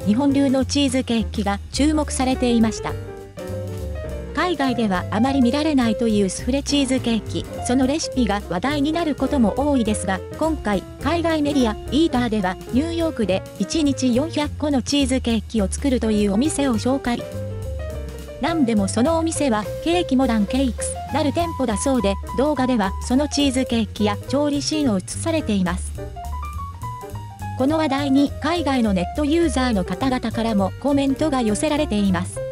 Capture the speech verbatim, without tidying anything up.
日本流のチーズケーキが注目されていました。海外ではあまり見られないというスフレチーズケーキ、そのレシピが話題になることも多いですが、今回、海外メディア、イーターでは、ニューヨークでいちにちよんひゃっこのチーズケーキを作るというお店を紹介。なんでもそのお店は、ケーキモダンケイクスなる店舗だそうで、動画ではそのチーズケーキや調理シーンを映されています。この話題に海外のネットユーザーの方々からもコメントが寄せられています。